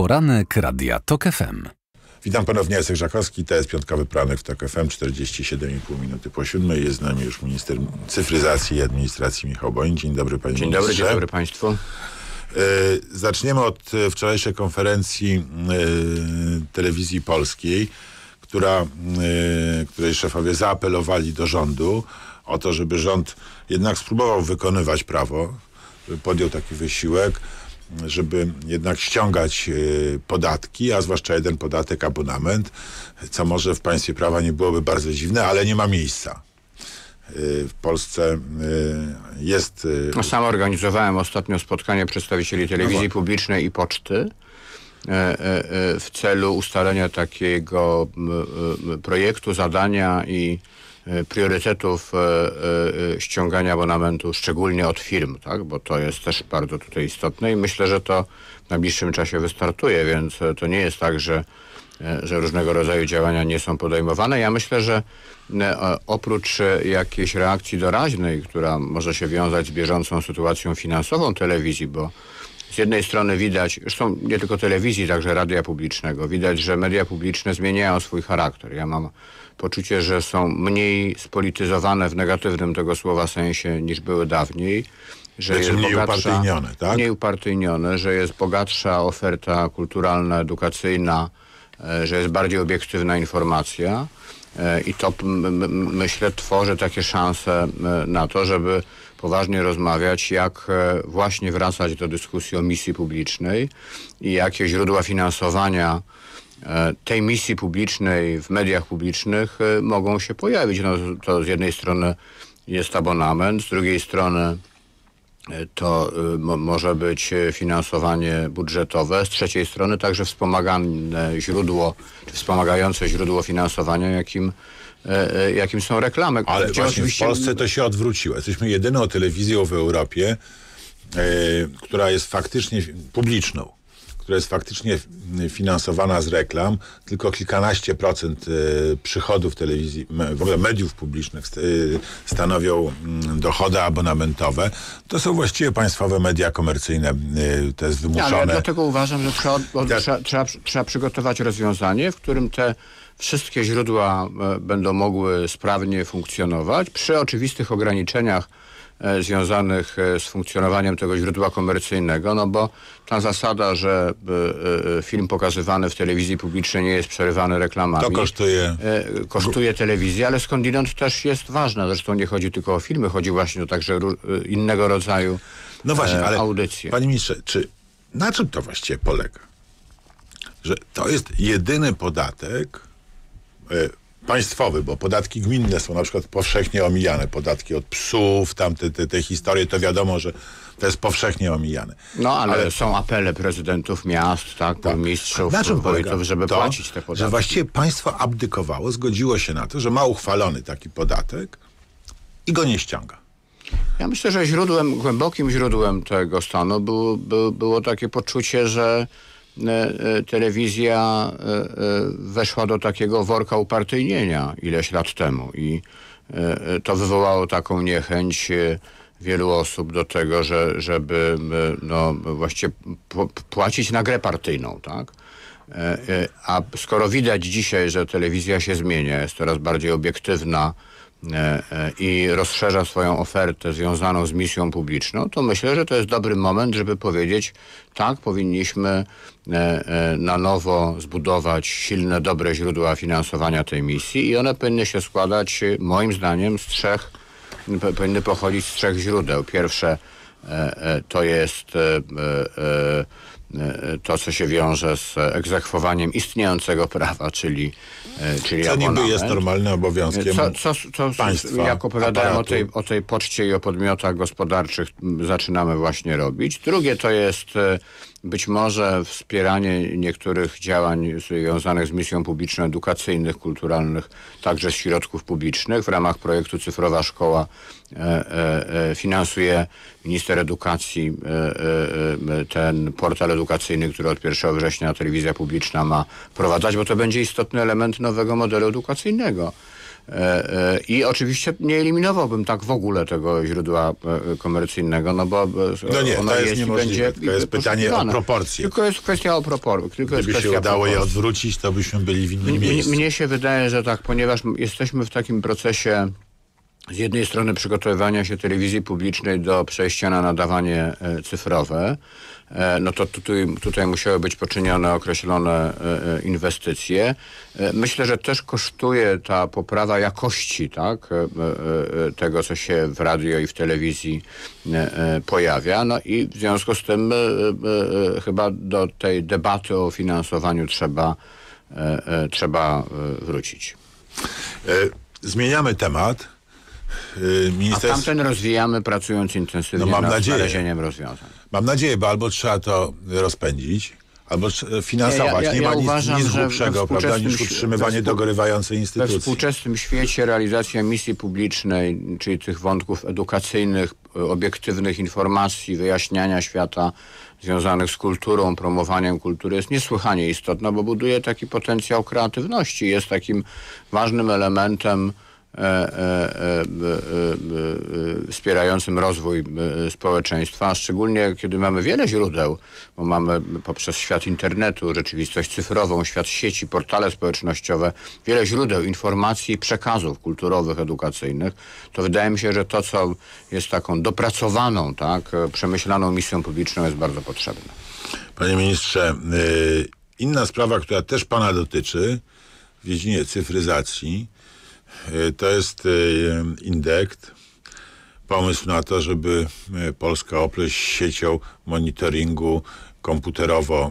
Poranek Radia TOK FM. Witam ponownie, Jacek Żakowski, to jest piątkowy poranek w TOK FM, 47,5 minuty po 7. Jest z nami już minister cyfryzacji i administracji Michał Boń. Dzień dobry, panie ministrze. Dzień dobry państwu. Zaczniemy od wczorajszej konferencji telewizji polskiej, której szefowie zaapelowali do rządu o to, żeby rząd jednak spróbował wykonywać prawo, żeby podjął taki wysiłek, żeby jednak ściągać podatki, a zwłaszcza jeden podatek, abonament, co może w państwie prawa nie byłoby bardzo dziwne, ale nie ma miejsca. W Polsce jest... Sam organizowałem ostatnio spotkanie przedstawicieli telewizji publicznej i poczty w celu ustalenia takiego projektu, zadania i priorytetów ściągania abonamentu, szczególnie od firm, tak? Bo to jest też bardzo tutaj istotne i myślę, że to w najbliższym czasie wystartuje, więc to nie jest tak, że różnego rodzaju działania nie są podejmowane. Ja myślę, że oprócz jakiejś reakcji doraźnej, która może się wiązać z bieżącą sytuacją finansową telewizji, bo z jednej strony widać, zresztą nie tylko telewizji, także radia publicznego, widać, że media publiczne zmieniają swój charakter. Ja mam poczucie, że są mniej spolityzowane w negatywnym tego słowa sensie niż były dawniej. Że jest mniej upartyjnione, tak? Mniej upartyjnione, że jest bogatsza oferta kulturalna, edukacyjna, że jest bardziej obiektywna informacja i to myślę tworzy takie szanse na to, żeby poważnie rozmawiać, jak właśnie wracać do dyskusji o misji publicznej i jakie źródła finansowania tej misji publicznej w mediach publicznych mogą się pojawić. No, to z jednej strony jest abonament, z drugiej strony to może być finansowanie budżetowe, z trzeciej strony także wspomagające źródło finansowania, jakim są reklamy. Ale właśnie oczywiście w Polsce to się odwróciło. Jesteśmy jedyną telewizją w Europie, która jest faktycznie publiczną, która jest faktycznie finansowana z reklam. Tylko kilkanaście procent przychodów telewizji, w ogóle mediów publicznych stanowią dochody abonamentowe. To są właściwie państwowe media komercyjne. To jest wymuszone. Ale dlatego uważam, że trzeba przygotować rozwiązanie, w którym te wszystkie źródła będą mogły sprawnie funkcjonować przy oczywistych ograniczeniach związanych z funkcjonowaniem tego źródła komercyjnego, no bo ta zasada, że film pokazywany w telewizji publicznej nie jest przerywany reklamami. To kosztuje telewizję, ale skądinąd też jest ważne. Zresztą nie chodzi tylko o filmy, chodzi właśnie o także innego rodzaju ale audycje. Panie ministrze, na czym to właściwie polega? Że to jest jedyny podatek państwowy, bo podatki gminne są na przykład powszechnie omijane. Podatki od psów, te historie, to wiadomo, że to jest powszechnie omijane. No, ale są apele prezydentów miast, burmistrzów, wójtów, żeby płacić te podatki. Że właściwie państwo abdykowało, zgodziło się na to, że ma uchwalony taki podatek i go nie ściąga. Ja myślę, że głębokim źródłem tego stanu było takie poczucie, że telewizja weszła do takiego worka upartyjnienia ileś lat temu i to wywołało taką niechęć wielu osób do tego, żeby właściwie płacić na grę partyjną, tak? A skoro widać dzisiaj, że telewizja się zmienia, jest coraz bardziej obiektywna i rozszerza swoją ofertę związaną z misją publiczną, to myślę, że to jest dobry moment, żeby powiedzieć, tak, powinniśmy na nowo zbudować silne, dobre źródła finansowania tej misji i one powinny się składać, moim zdaniem, powinny pochodzić z trzech źródeł. Pierwsze to jest to, co się wiąże z egzekwowaniem istniejącego prawa, czyli co abonament. Niby jest normalnym obowiązkiem państwa. Jak opowiadałem o tej poczcie i o podmiotach gospodarczych, zaczynamy właśnie robić. Drugie to jest być może wspieranie niektórych działań związanych z misją publiczną, edukacyjnych, kulturalnych, także z środków publicznych. W ramach projektu Cyfrowa Szkoła finansuje minister edukacji ten portal edukacyjny, który od 1 września telewizja publiczna ma wprowadzać, bo to będzie istotny element nowego modelu edukacyjnego. I oczywiście nie eliminowałbym tak w ogóle tego źródła komercyjnego, no bo No nie, ono to jest i niemożliwe. będzie To jest pytanie o proporcje. Tylko jest kwestia o proporcje. Gdyby się udało je odwrócić, to byśmy byli w innym miejscu. Mnie się wydaje, że tak, ponieważ jesteśmy w takim procesie z jednej strony przygotowywania się telewizji publicznej do przejścia na nadawanie cyfrowe, no to tutaj musiały być poczynione określone inwestycje. Myślę, że też kosztuje ta poprawa jakości, tak, tego, co się w radio i w telewizji pojawia. No i w związku z tym chyba do tej debaty o finansowaniu trzeba wrócić. Zmieniamy temat. A tamten rozwijamy, pracując intensywnie nad znalezieniem rozwiązań. Mam nadzieję, bo albo trzeba to rozpędzić, albo finansować. Nie ma nic głupszego, prawda, niż utrzymywanie dogorywającej instytucji. We współczesnym świecie realizacja misji publicznej, czyli tych wątków edukacyjnych, obiektywnych informacji, wyjaśniania świata związanych z kulturą, promowaniem kultury jest niesłychanie istotna, bo buduje taki potencjał kreatywności. Jest takim ważnym elementem wspierającym rozwój społeczeństwa, a szczególnie kiedy mamy wiele źródeł, bo mamy poprzez świat internetu, rzeczywistość cyfrową, świat sieci, portale społecznościowe, wiele źródeł informacji i przekazów kulturowych, edukacyjnych, to wydaje mi się, że to, co jest taką dopracowaną, tak, przemyślaną misją publiczną, jest bardzo potrzebne. Panie ministrze, inna sprawa, która też pana dotyczy w dziedzinie cyfryzacji, to jest Indekt. Pomysł na to, żeby Polska opleść siecią monitoringu komputerowo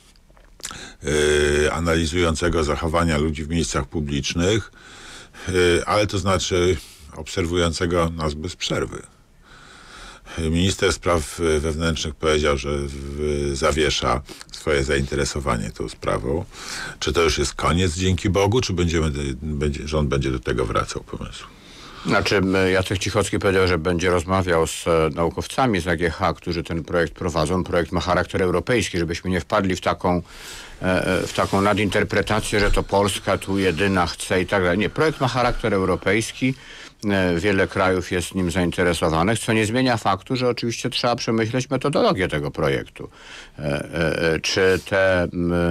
analizującego zachowania ludzi w miejscach publicznych, ale to znaczy obserwującego nas bez przerwy. Minister spraw wewnętrznych powiedział, że zawiesza swoje zainteresowanie tą sprawą. Czy to już jest koniec, dzięki Bogu, czy rząd będzie do tego wracał pomysłu? Znaczy, Jacek Cichocki powiedział, że będzie rozmawiał z naukowcami z AGH, którzy ten projekt prowadzą. Projekt ma charakter europejski, żebyśmy nie wpadli w taką nadinterpretację, że to Polska tu jedyna chce i tak dalej. Nie, projekt ma charakter europejski. Wiele krajów jest nim zainteresowanych, co nie zmienia faktu, że oczywiście trzeba przemyśleć metodologię tego projektu. Czy te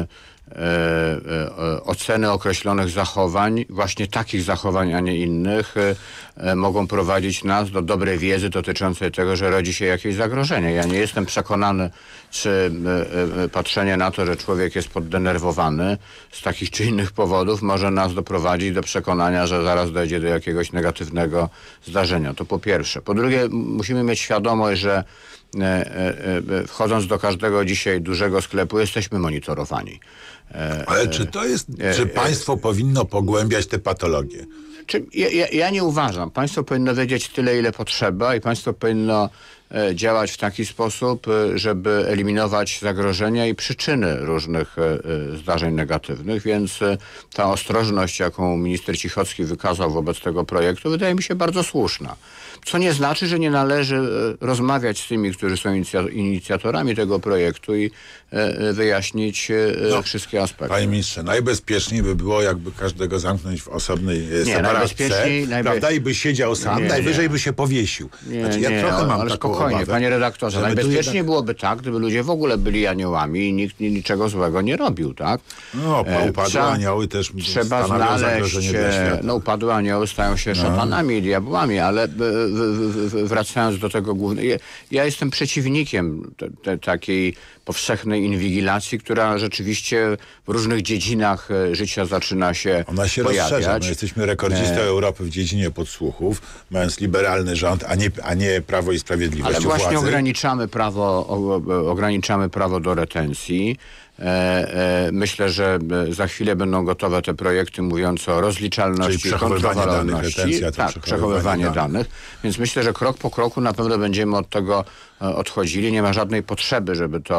oceny określonych zachowań, właśnie takich zachowań, a nie innych, mogą prowadzić nas do dobrej wiedzy dotyczącej tego, że rodzi się jakieś zagrożenie. Ja nie jestem przekonany, czy patrzenie na to, że człowiek jest poddenerwowany z takich czy innych powodów, może nas doprowadzić do przekonania, że zaraz dojdzie do jakiegoś negatywnego zdarzenia. To po pierwsze. Po drugie, musimy mieć świadomość, że wchodząc do każdego dzisiaj dużego sklepu, jesteśmy monitorowani. Ale czy to jest, czy państwo powinno pogłębiać te patologie? Ja nie uważam. Państwo powinno wiedzieć tyle, ile potrzeba i państwo powinno działać w taki sposób, żeby eliminować zagrożenia i przyczyny różnych zdarzeń negatywnych, więc ta ostrożność, jaką minister Cichocki wykazał wobec tego projektu, wydaje mi się bardzo słuszna. Co nie znaczy, że nie należy rozmawiać z tymi, którzy są inicjatorami tego projektu i wyjaśnić wszystkie aspekty. Panie ministrze, najbezpieczniej by było, jakby każdego zamknąć w osobnej separatce, prawda, i by siedział sam, najwyżej by się powiesił. Ja trochę mam taką spokojnie, obawę, panie redaktorze, najbezpieczniej byłoby tak, gdyby ludzie w ogóle byli aniołami i nikt niczego złego nie robił, tak? No, upadłe anioły też trzeba znaleźć, upadłe anioły stają się szatanami i diabłami, ale wracając do tego głównego, ja jestem przeciwnikiem takiej powszechnej inwigilacji, która rzeczywiście w różnych dziedzinach życia zaczyna się Ona się pojawiać. rozszerza. My jesteśmy rekordzistą Europy w dziedzinie podsłuchów, mając liberalny rząd, a nie Prawo i Sprawiedliwość. Ale właśnie ograniczamy prawo do retencji. Myślę, że za chwilę będą gotowe te projekty mówiące o rozliczalności, kontrolowalności, przechowywanie danych. Więc myślę, że krok po kroku na pewno będziemy od tego odchodzili. Nie ma żadnej potrzeby, żeby to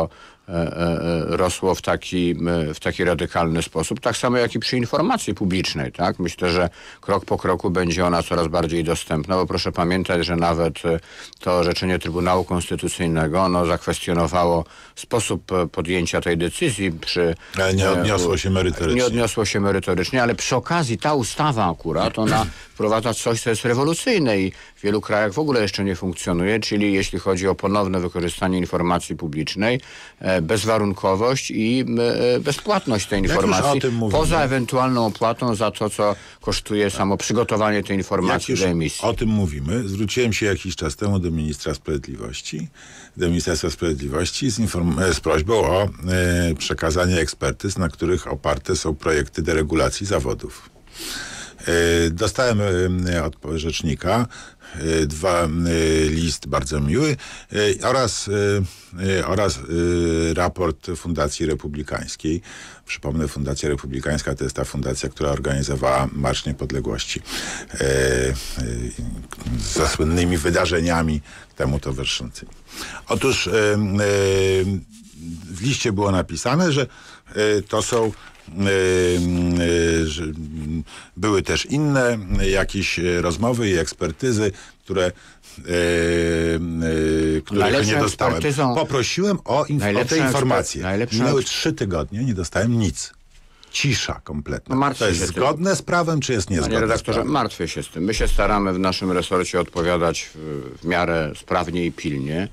rosło w taki radykalny sposób. Tak samo jak i przy informacji publicznej. Tak? Myślę, że krok po kroku będzie ona coraz bardziej dostępna, bo proszę pamiętać, że nawet to orzeczenie Trybunału Konstytucyjnego zakwestionowało sposób podjęcia tej decyzji. Ale nie odniosło się merytorycznie. Nie odniosło się merytorycznie, ale przy okazji ta ustawa akurat, ona wprowadza coś, co jest rewolucyjne i w wielu krajach w ogóle jeszcze nie funkcjonuje, czyli jeśli chodzi o ponowne wykorzystanie informacji publicznej, bezwarunkowość i bezpłatność tej informacji, poza ewentualną opłatą za to, co kosztuje samo przygotowanie tej informacji do emisji. O tym mówimy. Zwróciłem się jakiś czas temu do ministra sprawiedliwości, do Ministerstwa Sprawiedliwości z prośbą o przekazanie ekspertyz, na których oparte są projekty deregulacji zawodów. Dostałem od rzecznika list bardzo miły oraz raport Fundacji Republikańskiej. Przypomnę, Fundacja Republikańska to jest ta fundacja, która organizowała Marsz Niepodległości ze słynnymi wydarzeniami temu towarzyszącymi. Otóż w liście było napisane, że to są że były też inne jakieś rozmowy i ekspertyzy, których nie dostałem. Poprosiłem o te informacje. Minęły 3 tygodnie, nie dostałem nic. Cisza kompletna. To jest zgodne z prawem, czy jest niezgodne? Panie redaktorze, martwię się z tym. My się staramy w naszym resorcie odpowiadać w miarę sprawnie i pilnie.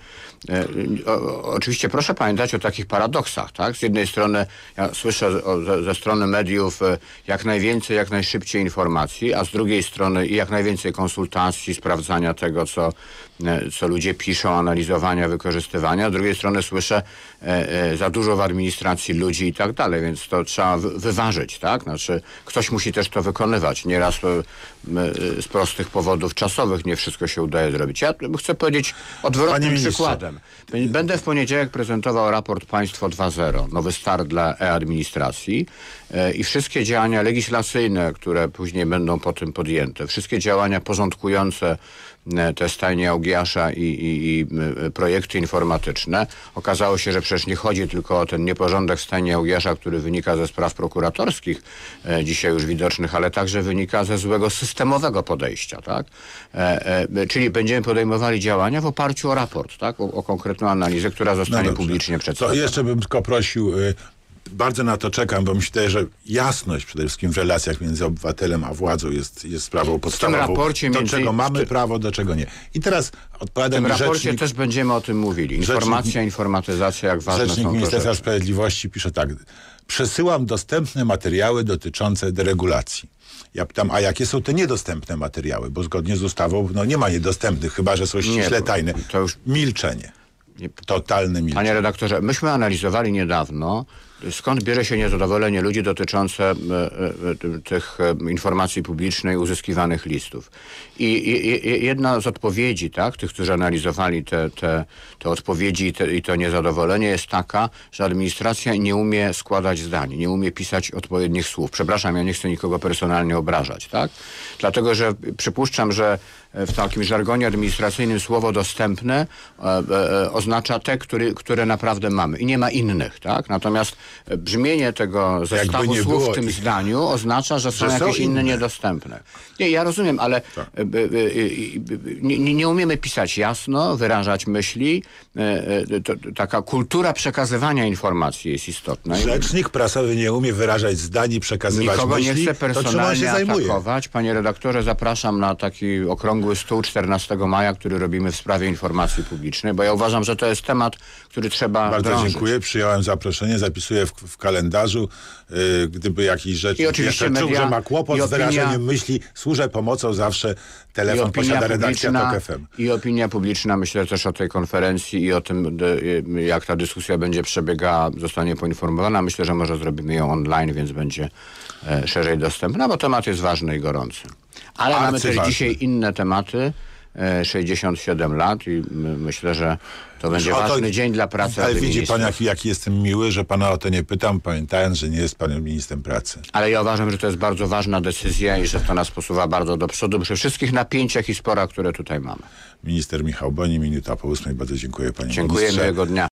Oczywiście proszę pamiętać o takich paradoksach, tak? Z jednej strony ja słyszę ze strony mediów jak najwięcej, jak najszybciej informacji, a z drugiej strony jak najwięcej konsultacji, sprawdzania tego, co ludzie piszą, analizowania, wykorzystywania. Z drugiej strony słyszę za dużo w administracji ludzi i tak dalej, więc to trzeba wyważyć, tak? Znaczy ktoś musi też to wykonywać. Nieraz z prostych powodów czasowych nie wszystko się udaje zrobić. Ja chcę powiedzieć odwrotnym przykładem. Będę w poniedziałek prezentował raport Państwo 2.0, nowy start dla e-administracji i wszystkie działania legislacyjne, które później będą po tym podjęte, wszystkie działania porządkujące te stajnie Augiasza i projekty informatyczne. Okazało się, że przecież nie chodzi tylko o ten nieporządek w stajni Augiasza, który wynika ze spraw prokuratorskich, dzisiaj już widocznych, ale także wynika ze złego systemowego podejścia. Tak? Czyli będziemy podejmowali działania w oparciu o raport, tak? o konkretną analizę, która zostanie publicznie przedstawiona. To jeszcze bym tylko prosił... Bardzo na to czekam, bo myślę, że jasność przede wszystkim w relacjach między obywatelem a władzą jest sprawą podstawową. Do czego mamy prawo, do czego nie. I teraz odpowiadam w tym raporcie też będziemy o tym mówili. Informacja, informatyzacja, jak ważne są to rzecznik Ministerstwa Sprawiedliwości pisze tak. Przesyłam dostępne materiały dotyczące deregulacji. Ja pytam, a jakie są te niedostępne materiały? Bo zgodnie z ustawą nie ma niedostępnych, chyba że są ściśle tajne. To już milczenie. Totalne milczenie. Panie redaktorze, myśmy analizowali niedawno, skąd bierze się niezadowolenie ludzi dotyczące tych informacji publicznej, uzyskiwanych listów. I jedna z odpowiedzi, tak, tych, którzy analizowali te odpowiedzi i to niezadowolenie jest taka, że administracja nie umie składać zdań, nie umie pisać odpowiednich słów. Przepraszam, ja nie chcę nikogo personalnie obrażać, tak? Dlatego, że przypuszczam, że w takim żargonie administracyjnym słowo dostępne oznacza te, które naprawdę mamy i nie ma innych, tak? Natomiast brzmienie tego zestawu słów w tym zdaniu oznacza, że są jakieś inne niedostępne. Nie, ja rozumiem, ale nie umiemy pisać jasno, wyrażać myśli. Taka kultura przekazywania informacji jest istotna. Rzecznik prasowy nie umie wyrażać zdań i przekazywać Nikogo myśli. Nie chcę personalnie atakować. Panie redaktorze, zapraszam na taki okrągły stół 14 maja, który robimy w sprawie informacji publicznej, bo ja uważam, że to jest temat, który trzeba Bardzo dziękuję. Przyjąłem zaproszenie, zapisuję w kalendarzu. Gdyby jakiś rzecznik jeszcze czuł, że ma kłopot z wyrażeniem myśli, służę pomocą zawsze. Telefon posiada redakcja TOK FM. I opinia publiczna, myślę też o tej konferencji i o tym, jak ta dyskusja będzie przebiegała, zostanie poinformowana. Myślę, że może zrobimy ją online, więc będzie szerzej dostępna, bo temat jest ważny i gorący. Ale mamy też dzisiaj inne tematy. 67 lat i myślę, że to będzie ważny dzień dla pracy. Ale widzi pan, jaki jestem miły, że pana o to nie pytam, pamiętając, że nie jest pan ministrem pracy. Ale ja uważam, że to jest bardzo ważna decyzja i że to nas posuwa bardzo do przodu przy wszystkich napięciach i sporach, które tutaj mamy. Minister Michał Boni, minuta po 8. Bardzo dziękuję, panie ministrze. Dziękuję, miłego dnia.